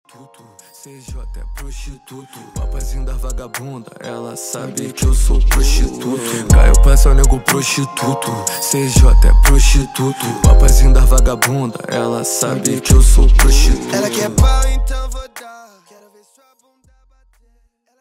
prostituto, CJ é prostituto. Papazinho da vagabunda, ela sabe que eu sou prostituto. Caio passa o nego prostituto, CJ é prostituto. Papazinho da vagabunda, ela sabe que eu sou prostituto. Ela quer pau, então vou dar.